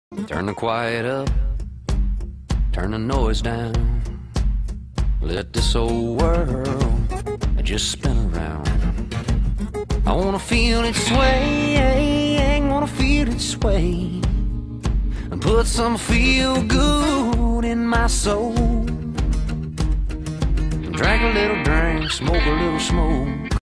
Turn the quiet up, turn the noise down. Let this old world just spin around. I wanna feel it sway, wanna feel it sway, and put some feel good in my soul. Drink a little drink, smoke a little smoke.